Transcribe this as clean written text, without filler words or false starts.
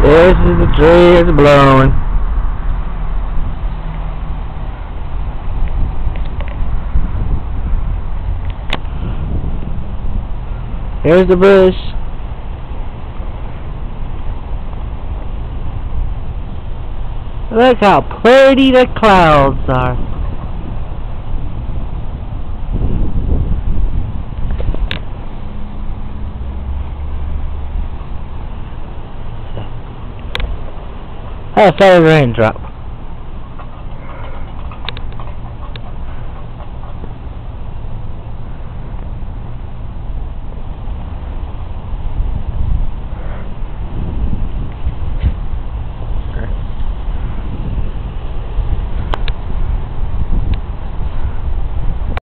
This is the tree is blowing. Here's the bush. Look how pretty the clouds are. I felt a raindrop.